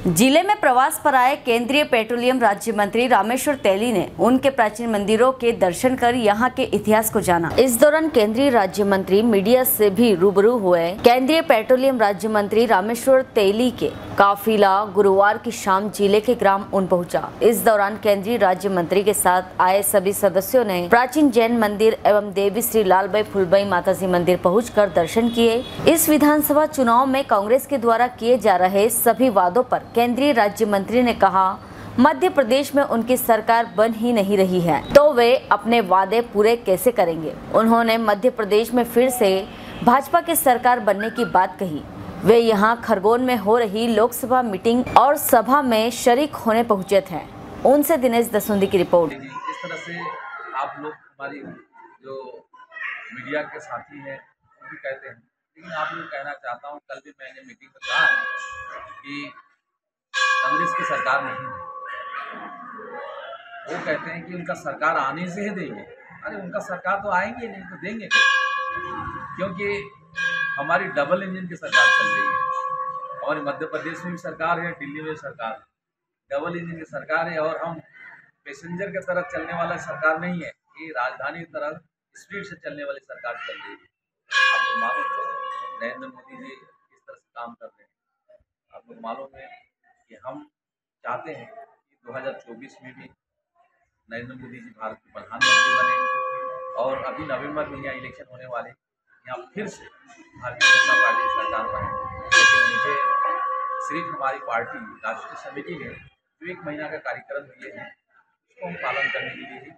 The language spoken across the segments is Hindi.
जिले में प्रवास पर आए केंद्रीय पेट्रोलियम राज्य मंत्री रामेश्वर तेली ने उनके प्राचीन मंदिरों के दर्शन कर यहां के इतिहास को जाना। इस दौरान केंद्रीय राज्य मंत्री मीडिया से भी रूबरू हुए। केंद्रीय पेट्रोलियम राज्य मंत्री रामेश्वर तेली के काफिला गुरुवार की शाम जिले के ग्राम ऊन पहुंचा। इस दौरान केंद्रीय राज्य मंत्री के साथ आए सभी सदस्यों ने प्राचीन जैन मंदिर एवं देवी श्री लालबाई फुलबाई माताजी मंदिर पहुंचकर दर्शन किए। इस विधानसभा चुनाव में कांग्रेस के द्वारा किए जा रहे सभी वादों पर केंद्रीय राज्य मंत्री ने कहा, मध्य प्रदेश में उनकी सरकार बन ही नहीं रही है तो वे अपने वादे पूरे कैसे करेंगे। उन्होंने मध्य प्रदेश में फिर से भाजपा की सरकार बनने की बात कही। वे यहां खरगोन में हो रही लोकसभा मीटिंग और सभा में शरीक होने पहुंचे थे। उनसे दिनेश दसुंदी की रिपोर्ट। इस तरह से आप लोग हमारी जो मीडिया के साथी हैं वो भी कहते हैं, लेकिन आप लोग कहना चाहता हूँ, कल भी मैंने मीटिंग में कहा है कि कांग्रेस की सरकार नहीं है। वो कहते हैं कि उनका सरकार आने से ही देंगे। अरे उनका सरकार तो आएंगे नहीं तो देंगे, क्योंकि हमारी डबल इंजन की सरकार चल रही है। हमारे मध्य प्रदेश में भी सरकार है, दिल्ली में भी सरकार है, डबल इंजन की सरकार है। और हम पैसेंजर की तरफ चलने वाला सरकार नहीं है, ये राजधानी की तरफ स्पीड से चलने वाली सरकार चल रही है। आप लोग मालूम है नरेंद्र मोदी जी किस तरह से काम कर रहे हैं। आप लोग मालूम है कि हम चाहते हैं कि 2024 में भी नरेंद्र मोदी जी भारत के प्रधानमंत्री बने और अभी नवंबर में यहाँ इलेक्शन होने वाले, यहाँ फिर से भारतीय जनता पार्टी की सरकार बने। लेकिन मुझे सिर्फ हमारी पार्टी राष्ट्रीय समिति ने जो 1 महीना का कार्यक्रम दिए हैं उसको हम पालन करने के लिए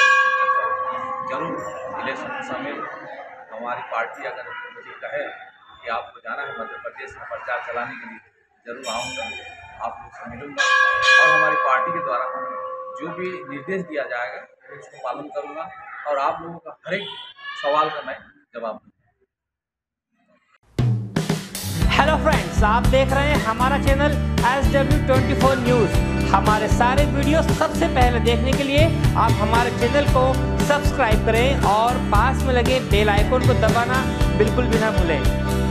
जरूर इलेक्शन के समय हमारी पार्टी अगर मुझे कहे कि आपको जाना है मध्य प्रदेश में प्रचार चलाने के लिए, जरूर आऊँगा, आप लोग से मिलूँगा और हमारी पार्टी के द्वारा जो भी निर्देश दिया जाएगा उसको पालन करूँगा और आप लोगों का हर एक सवाल का मैं जवाब दूँगा। हेलो फ्रेंड्स, आप देख रहे हैं हमारा चैनल SW24 न्यूज़। हमारे सारे वीडियो सबसे पहले देखने के लिए आप हमारे चैनल को सब्सक्राइब करें और पास में लगे बेल आइकन को दबाना बिल्कुल भी ना भूलें।